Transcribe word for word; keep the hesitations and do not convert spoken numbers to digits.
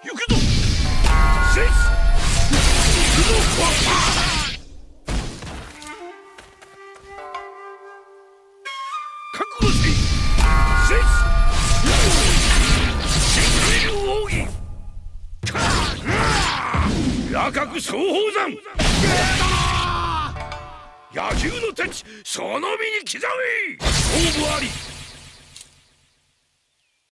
行くぞ。せい行くぞ。覚悟せい。せい神竜奥義。夜角双鳳山。野獣の太刀その身に刻め。勝負あり。